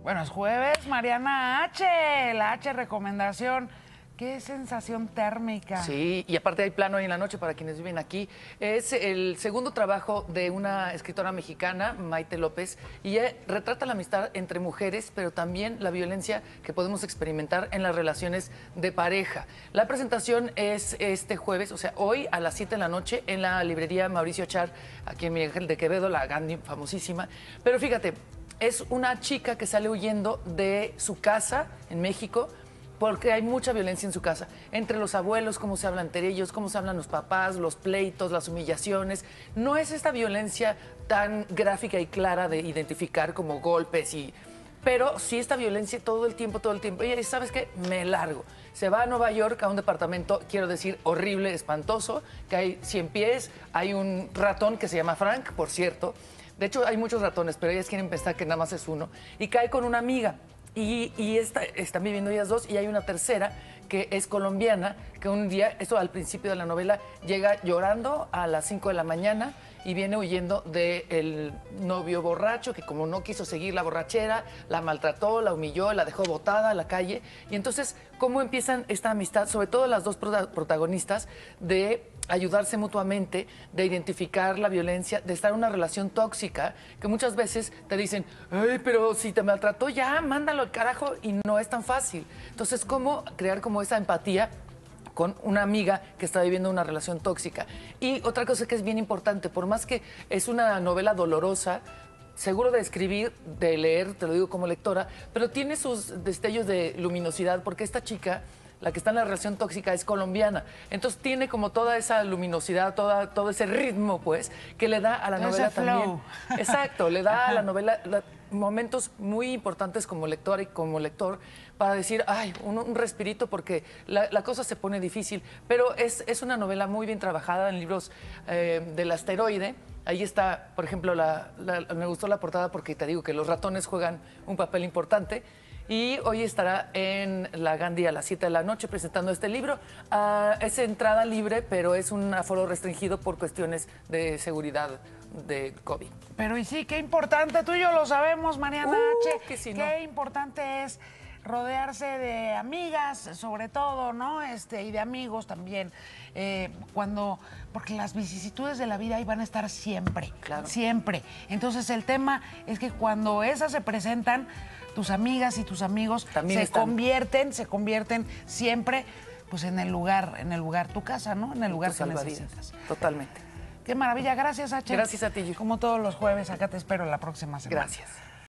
Bueno, es jueves, Mariana H, la H recomendación. Qué sensación térmica. Sí, y aparte hay plano hoy en la noche para quienes viven aquí. Es el segundo trabajo de una escritora mexicana, Maite López, y ella retrata la amistad entre mujeres, pero también la violencia que podemos experimentar en las relaciones de pareja. La presentación es este jueves, o sea, hoy a las 7 de la noche en la librería Mauricio Char, aquí en Miguel Ángel de Quevedo, la Gandhi famosísima. Pero fíjate, es una chica que sale huyendo de su casa en México, porque hay mucha violencia en su casa, entre los abuelos, cómo se hablan entre ellos, cómo se hablan los papás, los pleitos, las humillaciones. No es esta violencia tan gráfica y clara de identificar como golpes, pero sí esta violencia todo el tiempo. Y ¿sabes qué? Me largo. Se va a Nueva York a un departamento, quiero decir, horrible, espantoso, que hay 100 pies, hay un ratón que se llama Frank, por cierto. De hecho, hay muchos ratones, pero ellas quieren pensar que nada más es uno. Y cae con una amiga. Y están viviendo ellas dos, y hay una tercera que es colombiana, que un día, esto al principio de la novela, llega llorando a las 5 de la mañana y viene huyendo del novio borracho, que como no quiso seguir la borrachera, la maltrató, la humilló, la dejó botada a la calle. Y entonces, ¿cómo empiezan esta amistad? Sobre todo las dos protagonistas, de ayudarse mutuamente, de identificar la violencia, de estar en una relación tóxica, que muchas veces te dicen, ay, pero si te maltrató ya, mándalo al carajo, y no es tan fácil. Entonces, ¿cómo crear como esa empatía con una amiga que está viviendo una relación tóxica? Y otra cosa que es bien importante, por más que es una novela dolorosa, seguro de escribir, de leer, te lo digo como lectora, pero tiene sus destellos de luminosidad, porque esta chica, la que está en la relación tóxica, es colombiana. Entonces tiene como toda esa luminosidad, todo ese ritmo, pues, que le da a la novela también. Exacto, le da a la novela momentos muy importantes como lectora y como lector, para decir, ay, un respirito, porque la cosa se pone difícil. Pero es una novela muy bien trabajada en libros del asteroide. Ahí está, por ejemplo, me gustó la portada porque te digo que los ratones juegan un papel importante. Y hoy estará en la Gandhi a las 7 de la noche presentando este libro. Es entrada libre, pero es un aforo restringido por cuestiones de seguridad de COVID. Pero y sí, qué importante, tú y yo lo sabemos, Mariana H, que sí, qué importante es rodearse de amigas, sobre todo, ¿no? Y de amigos también. Porque las vicisitudes de la vida ahí van a estar siempre, claro, siempre. Entonces el tema es que cuando esas se presentan, tus amigas y tus amigos también se convierten siempre, pues en el lugar, tu casa, ¿no? En el lugar que necesitas. Totalmente. Qué maravilla, gracias, H. Gracias a ti. Como todos los jueves, acá te espero la próxima semana. Gracias.